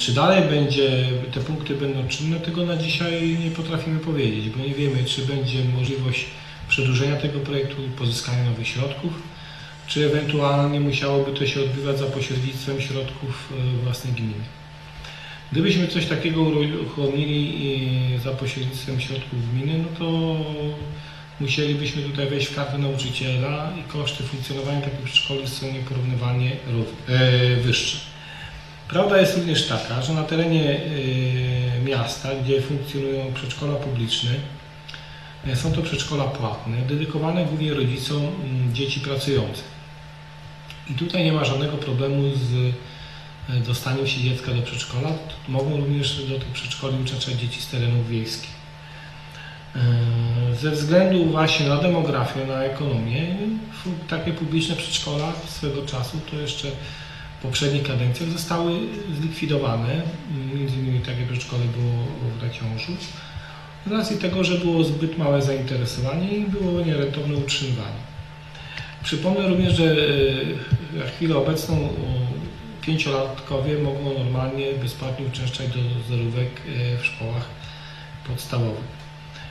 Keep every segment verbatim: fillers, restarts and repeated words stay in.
Czy dalej będzie, te punkty będą czynne, tego na dzisiaj nie potrafimy powiedzieć, bo nie wiemy, czy będzie możliwość przedłużenia tego projektu, pozyskania nowych środków, czy ewentualnie musiałoby to się odbywać za pośrednictwem środków własnej gminy. Gdybyśmy coś takiego uruchomili za pośrednictwem środków gminy, no to musielibyśmy tutaj wejść w kartę nauczyciela i koszty funkcjonowania takich przedszkoli są nieporównywalnie wyższe. Prawda jest również taka, że na terenie miasta, gdzie funkcjonują przedszkola publiczne, są to przedszkola płatne, dedykowane głównie rodzicom dzieci pracujących. I tutaj nie ma żadnego problemu z dostaniem się dziecka do przedszkola. Mogą również do tych przedszkoli uczęszczać dzieci z terenów wiejskich. Ze względu właśnie na demografię, na ekonomię, takie publiczne przedszkola swego czasu, to jeszcze w poprzednich kadencjach, zostały zlikwidowane. Między innymi takie przedszkole było w Raciążu. Z racji tego, że było zbyt małe zainteresowanie i było nierentowne utrzymywanie. Przypomnę również, że na chwilę obecną pięciolatkowie mogą normalnie bezpłatnie uczęszczać do zerówek w szkołach podstawowych.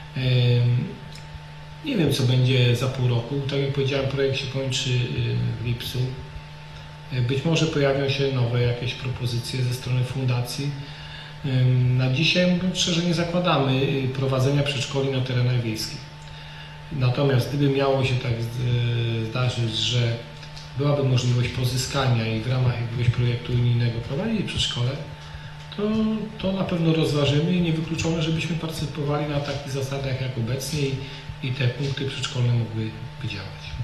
Nie wiem, co będzie za pół roku. Tak jak powiedziałem, projekt się kończy w lipcu. Być może pojawią się nowe jakieś propozycje ze strony fundacji. Na dzisiaj, mówiąc szczerze, nie zakładamy prowadzenia przedszkoli na terenach wiejskich. Natomiast gdyby miało się tak zdarzyć, że byłaby możliwość pozyskania i w ramach jakiegoś projektu unijnego prowadzić przedszkole, to, to na pewno rozważymy i niewykluczone, żebyśmy partycypowali na takich zasadach jak obecnie i, i te punkty przedszkolne mogły działać.